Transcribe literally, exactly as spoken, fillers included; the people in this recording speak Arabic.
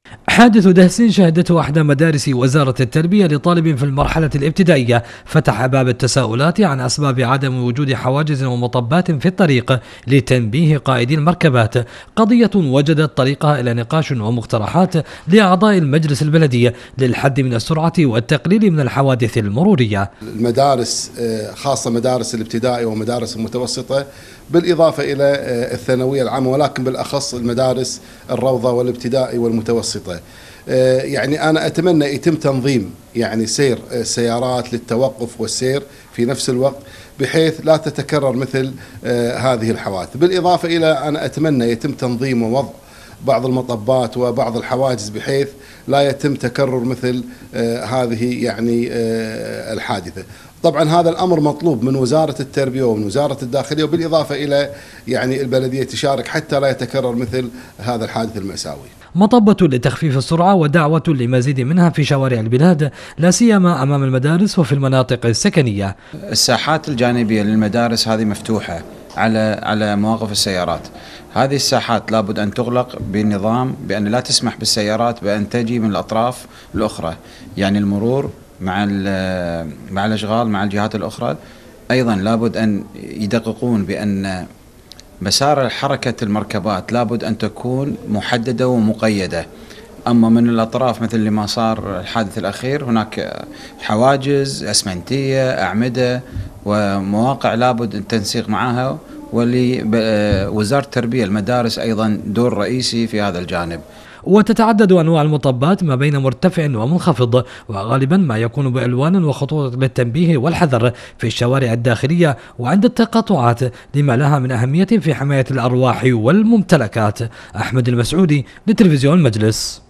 حادث دهس شهدته إحدى مدارس وزارة التربية لطالب في المرحلة الابتدائية فتح باب التساؤلات عن أسباب عدم وجود حواجز ومطبات في الطريق لتنبيه قائدي المركبات، قضية وجدت طريقها إلى نقاش ومقترحات لأعضاء المجلس البلدي للحد من السرعة والتقليل من الحوادث المرورية. المدارس خاصة مدارس الابتدائي ومدارس المتوسطة بالإضافة إلى الثانوية العامة، ولكن بالأخص المدارس الروضة والابتدائي والمتوسطة. يعني أنا أتمنى يتم تنظيم يعني سير السيارات للتوقف والسير في نفس الوقت بحيث لا تتكرر مثل هذه الحوادث. بالإضافة إلى أنا أتمنى يتم تنظيم ووضع بعض المطبات وبعض الحواجز بحيث لا يتم تكرر مثل هذه يعني الحادثة. طبعا هذا الأمر مطلوب من وزارة التربية ومن وزارة الداخلية، وبالإضافة إلى يعني البلدية تشارك حتى لا يتكرر مثل هذا الحادث المأساوي. مطبة لتخفيف السرعة ودعوة لمزيد منها في شوارع البلاد، لا سيما أمام المدارس وفي المناطق السكنية. الساحات الجانبية للمدارس هذه مفتوحة على على مواقف السيارات. هذه الساحات لابد أن تغلق بنظام بأن لا تسمح بالسيارات بأن تجي من الأطراف الأخرى، يعني المرور مع مع الأشغال مع الجهات الأخرى. أيضا لابد أن يدققون بأن مسار حركة المركبات لابد أن تكون محددة ومقيدة. أما من الأطراف مثل اللي ما صار الحادث الأخير، هناك حواجز أسمنتية، أعمدة ومواقع لابد التنسيق معها، ولوزارة التربية المدارس أيضا دور رئيسي في هذا الجانب. وتتعدد أنواع المطبات ما بين مرتفع ومنخفض، وغالبا ما يكون بألوان وخطوط للتنبيه والحذر في الشوارع الداخلية وعند التقاطعات، لما لها من أهمية في حماية الأرواح والممتلكات. أحمد المسعودي لتلفزيون المجلس.